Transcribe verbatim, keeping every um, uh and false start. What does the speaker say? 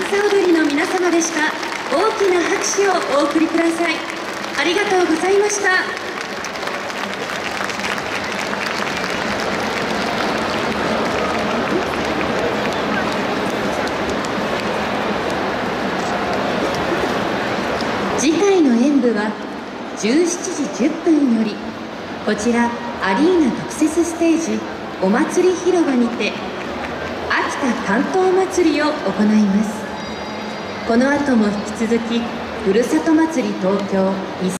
笠踊りの皆様でした。大きな拍手をお送りください。ありがとうございました。次回の演舞はじゅうしちじじゅっぷんよりこちらアリーナ特設ステージお祭り広場にて秋田竿燈まつりを行います。この後も引き続きふるさと祭り東京